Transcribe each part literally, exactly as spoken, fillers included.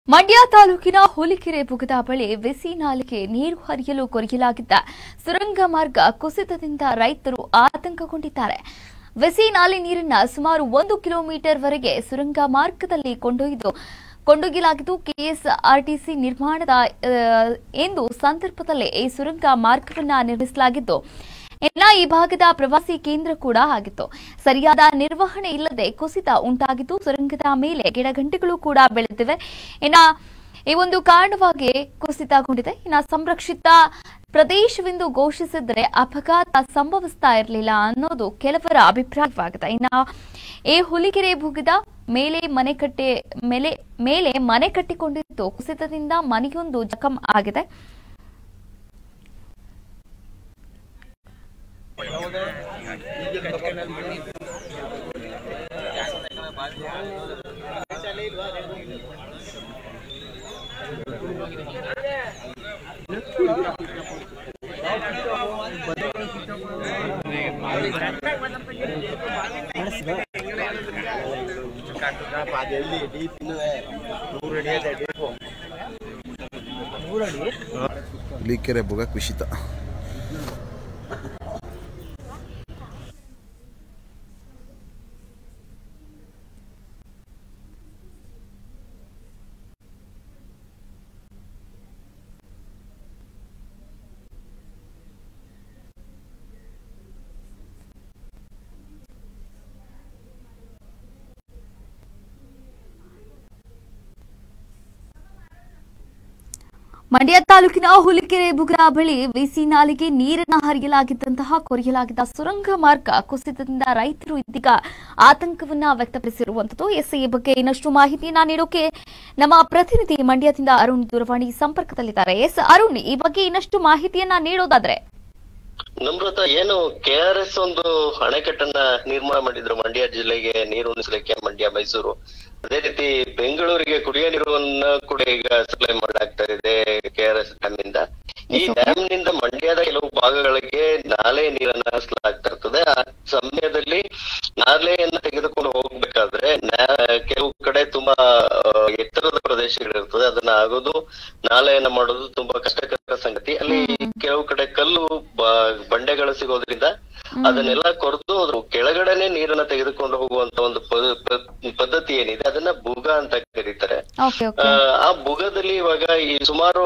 ಮಂಡ್ಯ ತಾಲೂಕಿನ ಹುಲಿಕೆರೆ ಬುಗದ ಬಳಿ ವೆಸಿ ನಾಲೆಗೆ ನೀರು ಹರಿಯಲು ಕೊರೆಯಲಾಗಿದ್ದ ಸುರಂಗ ಮಾರ್ಗ ಕುಸಿತದಿಂದ ರೈತರು ಆತಂಕಗೊಂಡಿದ್ದಾರೆ. ವೆಸಿ ನಾಲೆ ನೀರನ್ನು ಸುಮಾರು ಒಂದು ಕಿಲೋಮೀಟರ್ ವರೆಗೆ ಸುರಂಗ ಮಾರ್ಗದಲ್ಲಿ ಕೊಂಡೊಯ್ದು ಕೊಂಡೊಯ್ಯಲಾಗಿದ್ದು ಕೆಎಸ್ಆರ್ಟಿಸಿ ನಿರ್ಮಾಣದ ಎಂದು ಸಂದರ್ಭದಲ್ಲಿ ಈ ಸುರಂಗ ಮಾರ್ಗವನ್ನು ನಿರ್ಮಿಸಲಾಗಿದ್ದು ಇನ್ನ ಈ ಭಾಗದ ಪ್ರವಾಸಿ ಕೇಂದ್ರ ಕೂಡ ಆಗಿತ್ತು. ಸರಿಯಾದ ನಿರ್ವಹಣೆ ಇಲ್ಲದೆ ಕುಸಿತ ಉಂಟಾಗಿದ್ದು ಸುರಂಗದ ಮೇಲೆ ಗಿಡಗಂಟೆಗಳು ಕೂಡ ಬೆಳೆದಿವೆ. ಇನ್ನ ಈ ಒಂದು ಕಾರಣವಾಗಿ ಕುಸಿತಗೊಂಡಿದೆ. ಇನ್ನ ಸಂರಕ್ಷಿತ ಪ್ರದೇಶವೆಂದು ಘೋಷಿಸಿದ್ರೆ ಅಪಘಾತ ಸಂಭವಿಸ್ತಾ ಇರಲಿಲ್ಲ ಅನ್ನೋದು ಕೆಲವರ ಅಭಿಪ್ರಾಯವಾಗಿದೆ. ಇನ್ನ ಈ ಹುಲಿಕೆರೆ ಭೂಗದ ಮೇಲೆ ಮನೆ ಕಟ್ಟಿ ಮೇಲೆ ಮೇಲೆ ಮನೆ ಕಟ್ಟಿಕೊಂಡಿದ್ದು ಕುಸಿತದಿಂದ ಮನೆಯೊಂದು ಜಖಂ ಆಗಿದೆ. ಹುಲಿಕೆರೆ ಭೂಗ ಕುಸಿತ. ಮಂಡ್ಯ ತಾಲೂಕಿನ ಹುಲಿಕೆರೆ ಬುಗ್ರಾ ಬಳಿ ವೆಸಿ ನಾಲೆಗೆ ನೀರನ್ನು ಹರಿಯಲಾಗಿದ್ದಂತಹ ಕೊರೆಯಲಾಗಿದ್ದ ಸುರಂಗ ಮಾರ್ಗ ಕುಸಿತದಿಂದ ರೈತರು ಇದೀಗ ಆತಂಕವನ್ನ ವ್ಯಕ್ತಪಡಿಸಿರುವಂತದ್ದು. ಎಸ್ ಈ ಬಗ್ಗೆ ಇನ್ನಷ್ಟು ಮಾಹಿತಿಯನ್ನ ನೀಡೋಕೆ ನಮ್ಮ ಪ್ರತಿನಿಧಿ ಮಂಡ್ಯದಿಂದ ಅರುಣ್ ದೂರವಾಣಿ ಸಂಪರ್ಕದಲ್ಲಿದ್ದಾರೆ. ಎಸ್ ಅರುಣ್, ಈ ಬಗ್ಗೆ ಇನ್ನಷ್ಟು ಮಾಹಿತಿಯನ್ನ ನೀಡೋದಾದ್ರೆ. ನಮ್ರತ, ಏನು ಕೆಆರ್ಎಸ್ ಒಂದು ಅಣೆಕಟ್ಟನ್ನ ನಿರ್ಮಾಣ ಮಾಡಿದ್ರು ಮಂಡ್ಯ ಜಿಲ್ಲೆಗೆ ನೀರು ಉಣಿಸಲಿಕ್ಕೆ, ಮಂಡ್ಯ ಮೈಸೂರು. ಅದೇ ರೀತಿ ಬೆಂಗಳೂರಿಗೆ ಕುಡಿಯ ನೀರನ್ನ ಕೂಡ ಈಗ ಸಪ್ಲೈ ಮಾಡಲಾಗ್ತಾ ಇದೆ ಕೆಆರ್ಎಸ್ ಡ್ಯಾಮ್ ಇಂದ. ಈ ಡ್ಯಾಮ್ ನಿಂದ ಮಂಡ್ಯದ ಕೆಲವು ಭಾಗಗಳಿಗೆ ನಾಲೆ ನೀರನ್ನ ಹರಿಸಲಾಗ್ತಾ ಇರ್ತದೆ. ಆ ಸಮಯದಲ್ಲಿ ನಾಲೆಯನ್ನ ತೆಗೆದುಕೊಂಡು ಹೋಗ್ಬೇಕಾದ್ರೆ ಕೆಲವು ಕಡೆ ತುಂಬಾ ಎತ್ತರದ ಪ್ರದೇಶಗಳಿರ್ತದೆ. ಅದನ್ನ ಆಗೋದು ನಾಲೆಯನ್ನ ಮಾಡೋದು ತುಂಬಾ ಕಷ್ಟಕರ ಸಂಗತಿ. ಅಲ್ಲಿ ಕೆಲವು ಕಡೆ ಕಲ್ಲು ಬಂಡೆಗಳು ಸಿಗೋದ್ರಿಂದ ಅದನ್ನೆಲ್ಲ ಕೊರೆದು ಅದ್ರ ಕೆಳಗಡೆನೆ ನೀರನ್ನ ತೆಗೆದುಕೊಂಡು ಹೋಗುವಂತ ಒಂದು ಪದ್ಧತಿ ಏನಿದೆ ಅದನ್ನ ಬುಗ ಅಂತ ಕರೀತಾರೆ. ಆ ಬುಗದಲ್ಲಿ ಇವಾಗ ಈ ಸುಮಾರು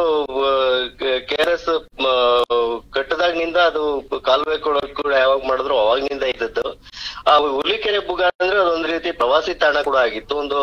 ಕೆಆರ್ಎಸ್ ಕಟ್ಟದಾಗಿನಿಂದ ಅದು ಕಾಲುವೆ ಕೂಡ ಯಾವಾಗ ಮಾಡಿದ್ರು ಅವಾಗಿನಿಂದ ಇದ್ದದ್ದು. ಆ ಹುಲಿಕೆರೆ ಬುಗ ಅಂದ್ರೆ ಅದೊಂದ್ ರೀತಿ ಪ್ರವಾಸಿ ತಾಣ ಕೂಡ ಆಗಿತ್ತು. ಒಂದು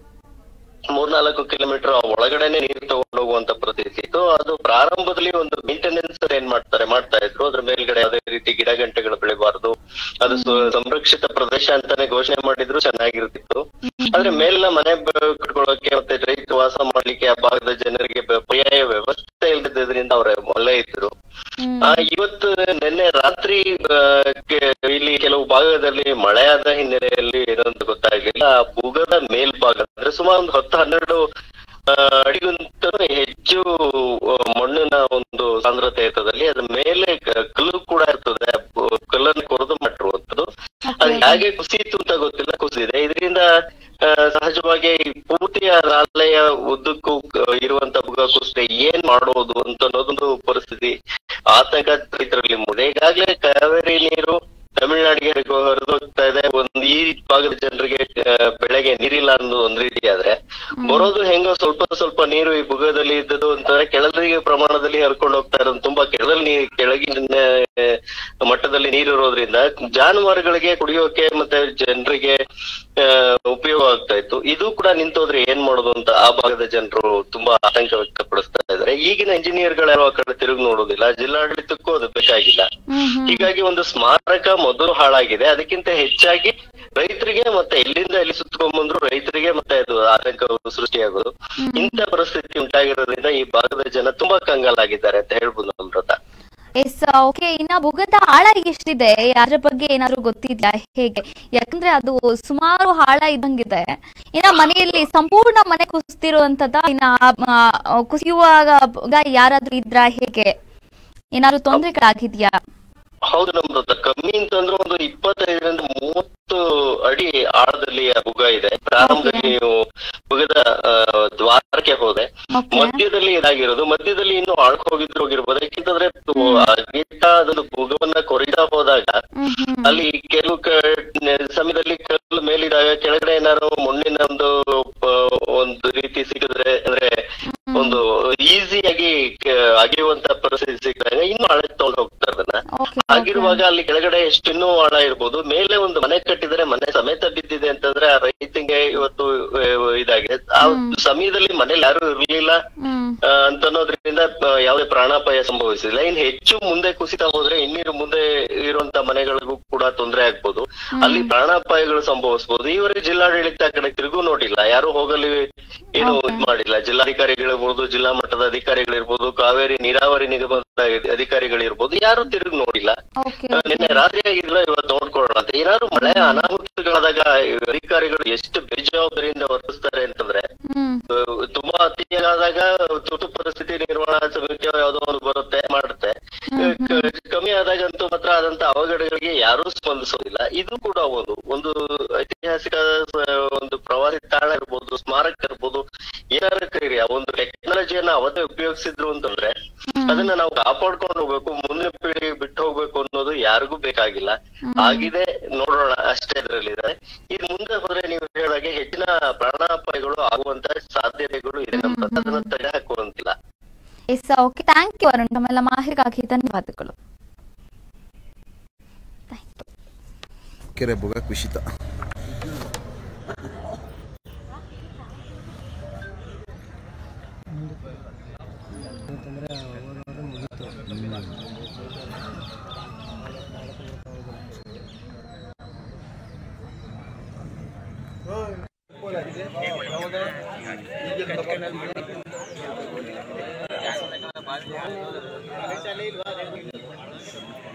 ಮೂರ್ನಾಲ್ಕು ಕಿಲೋಮೀಟರ್ ಒಳಗಡೆನೆ ನೀರು ತಗೊಂಡು ಹೋಗುವಂತ ಪರಿಸ್ಥಿತಿ ಇತ್ತು. ಅದು ಪ್ರಾರಂಭದಲ್ಲಿ ಒಂದು ಮೇಂಟೆನೆನ್ಸ್ ಏನ್ ಮಾಡ್ತಾರೆ ಮಾಡ್ತಾ ಇದ್ರು. ಅದ್ರ ಮೇಲ್ಗಡೆ ಯಾವುದೇ ರೀತಿ ಗಿಡ ಗಂಟೆಗಳು ಬೆಳಿಬಾರ್ದು, ಅದು ಸಂರಕ್ಷಿತ ಪ್ರದೇಶ ಅಂತಾನೆ ಘೋಷಣೆ ಮಾಡಿದ್ರು ಚೆನ್ನಾಗಿರ್ತಿತ್ತು. ಆದ್ರೆ ಮೇಲಿನ ಮನೆ ಕಟ್ಕೊಳ್ಳೋಕೆ ಮತ್ತೆ ರೈತರು ವಾಸ ಮಾಡ್ಲಿಕ್ಕೆ ಆ ಭಾಗದ ಜನರಿಗೆ ಪರ್ಯಾಯ ವ್ಯವಸ್ಥೆ ಇಲ್ಲದಿದ್ದರಿಂದ ಅವ್ರ ಮೊಲ್ಲೆ ಇದ್ರು. ಆ ಇವತ್ತು ನಿನ್ನೆ ರಾತ್ರಿ ಇಲ್ಲಿ ಕೆಲವು ಭಾಗದಲ್ಲಿ ಮಳೆಯಾದ ಹಿನ್ನೆಲೆಯಲ್ಲಿ ಏನಂತ ಗೊತ್ತಾಗ್ಲಿಲ್ಲ. ಆ ಭೂಗದ ಮೇಲ್ಭಾಗ ಅಂದ್ರೆ ಸುಮಾರು ಒಂದು ಹತ್ತು ಹನ್ನೆರಡು ಅಡಿಗಿಂತ ಹೆಚ್ಚು ಮಣ್ಣಿನ ಒಂದು ಸಾಂದ್ರತೆ ಇರ್ತದಲ್ಲಿ ಅದ್ರ ಮೇಲೆ ಕಲ್ಲು ಕೂಡ ಇರ್ತದೆ. ಕಲ್ಲನ್ನು ಕೊರೆದು ಮಾಡಿರುವಂತದ್ದು. ಅದು ಹೇಗೆ ಕುಸಿಯಿತು ಅಂತ ಗೊತ್ತಿಲ್ಲ, ಕುಸಿದಿದೆ. ಇದರಿಂದ ಸಹಜವಾಗಿ ಪೂರ್ತಿಯ ನಾಲೆಯ ಉದ್ದಕ್ಕೂ ಇರುವಂತ ಬುಗ ಕುಸಿತ ಏನ್ ಮಾಡೋದು ಅಂತ ಅನ್ನೋದೊಂದು ಪರಿಸ್ಥಿತಿ ಆತಂಕ ರೈತರಲ್ಲಿ ಮೂಡಿದೆ. ಈಗಾಗಲೇ ಕಾವೇರಿ ನೀರು ತಮಿಳುನಾಡಿಗೆ ಹರಿದೋಗ್ತಾ ಇದೆ. ಒಂದು ಈ ಭಾಗದ ಜನರಿಗೆ ಬೆಳೆಗೆ ನೀರಿಲ್ಲ ಅನ್ನೋದು ಒಂದ್ ರೀತಿ ಆದ್ರೆ ಬರೋದು ಹೆಂಗೋ ಸ್ವಲ್ಪ ಸ್ವಲ್ಪ ನೀರು ಈ ಬುಗದಲ್ಲಿ ಇದ್ದದ್ದು ಅಂತಂದ್ರೆ ಕೆಳದಿಗೆ ಪ್ರಮಾಣದಲ್ಲಿ ಹರ್ಕೊಂಡು ಹೋಗ್ತಾ ಇರೋದು. ತುಂಬಾ ಕೆಳದಲ್ಲಿ ನೀರು ಕೆಳಗಿನ ಮಟ್ಟದಲ್ಲಿ ನೀರು ಇರೋದ್ರಿಂದ ಜಾನುವಾರುಗಳಿಗೆ ಕುಡಿಯೋಕೆ ಮತ್ತೆ ಜನರಿಗೆ ಉಪಯೋಗ ಆಗ್ತಾ ಇತ್ತು. ಇದು ಕೂಡ ನಿಂತೋದ್ರೆ ಏನ್ ಮಾಡೋದು ಅಂತ ಆ ಭಾಗದ ಜನರು ತುಂಬಾ ಆತಂಕ ವ್ಯಕ್ತಪಡಿಸ್ತಾ ಇದ್ದಾರೆ. ಈಗಿನ ಇಂಜಿನಿಯರ್ ಗಳು ಆ ಕಡೆ ತಿರುಗಿ ನೋಡೋದಿಲ್ಲ, ಜಿಲ್ಲಾಡಳಿತಕ್ಕೂ ಅದು ಬೇಕಾಗಿಲ್ಲ. ಹೀಗಾಗಿ ಒಂದು ಸ್ಮಾರಕ ಮೊದಲು ಹಾಳಾಗಿದೆ. ಅದಕ್ಕಿಂತ ಹೆಚ್ಚಾಗಿ ರೈತರಿಗೆ ಮತ್ತೆ ಎಲ್ಲಿಂದ ಎಲ್ಲಿ ಸುತ್ತಕೊಂಡ್ಬಂದ್ರು ರೈತರಿಗೆ ಮತ್ತೆ ಅದು ಆತಂಕ ಸೃಷ್ಟಿಯಾಗೋದು. ಇಂಥ ಪರಿಸ್ಥಿತಿ ಉಂಟಾಗಿರೋದ್ರಿಂದ ಈ ಭಾಗದ ಜನ ತುಂಬಾ ಕಂಗಾಲಾಗಿದ್ದಾರೆ ಅಂತ ಹೇಳ್ಬೋದು ನಮ್ರತ. Yes okay. ಇನ್ನ ಬುಗದ ಆಳ ಎಷ್ಟಿದೆ, ಅದ್ರ ಬಗ್ಗೆ ಏನಾದ್ರು ಗೊತ್ತಿದ್ಯಾ ಹೇಗೆ? ಯಾಕಂದ್ರೆ ಅದು ಸುಮಾರು ಆಳ ಇದ್ದಂಗಿದೆ. ಇನ್ನ ಮನೆಯಲ್ಲಿ ಸಂಪೂರ್ಣ ಮನೆ ಕುಸಿತಿರುವಂತದ, ಇನ್ನ ಕುಸಿಯುವಾಗ ಯಾರಾದ್ರೂ ಇದ್ರ ಹೇಗೆ? ಏನಾದ್ರು ತೊಂದರೆಗಳಾಗಿದ್ಯಾ? ಹೌದು ನಮ್ರತ, ಕಮ್ಮಿ ಅಂತಂದ್ರೆ ಒಂದು ಇಪ್ಪತ್ತೈದರಿಂದ ಮೂವತ್ತು ಅಡಿ ಆಳದಲ್ಲಿ ಆ ಬುಗ ಇದೆ. ಪ್ರಾರಂಭದಲ್ಲಿ ನೀವು ಬುಗದ ದ್ವಾರಕ್ಕೆ ಹೋದೆ, ಮಧ್ಯದಲ್ಲಿ ಇದಾಗಿರೋದು, ಮಧ್ಯದಲ್ಲಿ ಇನ್ನು ಆಳಕ್ ಹೋಗಿದ್ರು ಹೋಗಿರ್ಬೋದು. ಯಾಕೆಂತಂದ್ರೆ ಅದೊಂದು ಬುಗವನ್ನ ಕೊರಿತಾ ಹೋದಾಗ ಅಲ್ಲಿ ಕೆಲವು ಸಮಯದಲ್ಲಿ ಕಲ್ಲು ಮೇಲಿದಾಗ ಕೆಳಗಡೆ ಏನಾದ್ರು ಮಣ್ಣಿನ ಒಂದು ಒಂದು ರೀತಿ ಸಿಕ್ಕಿದ್ರೆ, ಅಂದ್ರೆ ಒಂದು ಈಸಿಯಾಗಿ ಅಗೆಯುವಂತ ಪರಿಸ್ಥಿತಿ ಸಿಕ್ಕಿದಾಗ ಇನ್ನು ಆಳಕ್ಕೆ ತಗೊಂಡು ಹೋಗ್ತಾರೆ ಅದನ್ನ. ಆಗಿರುವಾಗ ಅಲ್ಲಿ ಕೆಳಗಡೆ ಎಷ್ಟು ಇನ್ನೂ ಆಳ ಇರ್ಬೋದು. ಮೇಲೆ ಒಂದು ಮನೆ ಕಟ್ಟಿದ್ರೆ ಮನೆ ಸಮೇತ ಬಿದ್ದಿದೆ ಅಂತಂದ್ರೆ ಆ ರೈತಂಗೆ ಇವತ್ತು ಇದಾಗಿದೆ. ಆ ಸಮಯದಲ್ಲಿ ಮನೇಲಿ ಯಾರು ಇರ್ಲಿಲ್ಲ ಅಂತ ಅನ್ನೋದ್ರಿಂದ ಯಾವುದೇ ಪ್ರಾಣಾಪಾಯ ಸಂಭವಿಸಿಲ್ಲ. ಇನ್ ಹೆಚ್ಚು ಮುಂದೆ ಕುಸಿತ ಹೋದ್ರೆ ಇನ್ನೀರು ಮುಂದೆ ಇರುವಂತ ಮನೆಗಳಿಗೂ ಕೂಡ ತೊಂದರೆ ಆಗ್ಬೋದು, ಅಲ್ಲಿ ಪ್ರಾಣಾಪಾಯಗಳು ಸಂಭವಿಸಬಹುದು. ಈವರೆಗೆ ಜಿಲ್ಲಾಡಳಿತ ಕಡೆ ತಿರುಗೂ ನೋಡಿಲ್ಲ, ಯಾರು ಹೋಗಲಿ ಏನು ಇದ್ ಮಾಡಿಲ್ಲ. ಜಿಲ್ಲಾಧಿಕಾರಿಗಳಿರ್ಬೋದು, ಜಿಲ್ಲಾ ಮಟ್ಟದ ಅಧಿಕಾರಿಗಳಿರ್ಬೋದು, ಕಾವೇರಿ ನೀರಾವರಿ ನಿಗಮದ ಅಧಿಕಾರಿಗಳಿರ್ಬೋದು, ಯಾರು ತಿರುಗಿ ನೋಡಿಲ್ಲ. ನಿನ್ನೆ ರಾತ್ರಿ ಆಗಿಲ್ಲ, ಇವತ್ತು ನೋಡ್ಕೊಳ್ಳೋಣ ಅಂತ. ಏನಾದ್ರು ಮಳೆ ಅನಾಹುತಗಳಾದಾಗ ಅಧಿಕಾರಿಗಳು ಎಷ್ಟು ಬೇಜವಾಬ್ದಾರಿಯಿಂದ ವರ್ತಿಸ್ತಾರೆ ಅಂತಂದ್ರೆ, ತುಂಬಾ ಅತಿಯಾದಾಗ ತುರ್ತು ಪರಿಸ್ಥಿತಿ ನಿರ್ವಹಣಾ ಸಮಿತಿ ಯಾವುದೋ ಒಂದು ಬರುತ್ತೆ ಮಾಡುತ್ತೆ, ಕಮ್ಮಿ ಆದಾಗಂತೂ ಮಾತ್ರ ಆದಂತ ಅವಘಡಗಳಿಗೆ ಯಾರೂ ಸ್ಪಂದಿಸೋದಿಲ್ಲ. ಇದು ಕೂಡ ಒಂದು ಒಂದು ಐತಿಹಾಸಿಕ ಒಂದು ಪ್ರವಾಸಿ ತಾಣ ಇರ್ಬೋದು, ಸ್ಮಾರಕ ಇರ್ಬೋದು, ಏನಾದ್ರು ಕರೀರಿ, ಆ ಒಂದು ಟೆಕ್ನಾಲಜಿಯನ್ನ ಅವತ್ತೇ ಉಪಯೋಗಿಸಿದ್ರು ಅಂತಂದ್ರೆ ಅದನ್ನ ನಾವು ಕಾಪಾಡ್ಕೊಂಡು ಹೋಗ್ಬೇಕು, ಮುಂದಿನ ಪೀಳಿಗೆ ಬಿಟ್ಟು ಹೋಗ್ಬೇಕು ಅನ್ನೋದು ಯಾರಿಗೂ ಬೇಕಾಗಿಲ್ಲ. ಆಗಿದೆ, ನೋಡೋಣ ಅಷ್ಟೇ ಇದರಲ್ಲಿದೆ. ಇದು ಮುಂದೆ ಹೋದ್ರೆ ನೀವು ಹೇಳಿದಾಗೆ ಹೆಚ್ಚಿನ ಪ್ರಾಣಾಪಾಯಗಳು ಆಗುವಂತ ಸಾಧ್ಯತೆಗಳು ಇದೆ. ನಮ್ಮ ಅದನ್ನ ತಡೆ ಹಾಕುವಂತಿಲ್ಲ. ಓಕೆ, ಥ್ಯಾಂಕ್ ಯು ಅರುಣ್, ತಮ್ಮೆಲ್ಲ ಮಾಹಿತಿಗಾಗಿ ಧನ್ಯವಾದಗಳು. ಕೆರೆ ಬುಗ ಕುಸಿತ.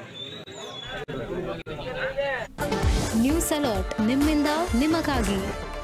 ನ್ಯೂಸ್ ಅಲರ್ಟ್, ನಿಮ್ಮಿಂದ ನಿಮಗಾಗಿ.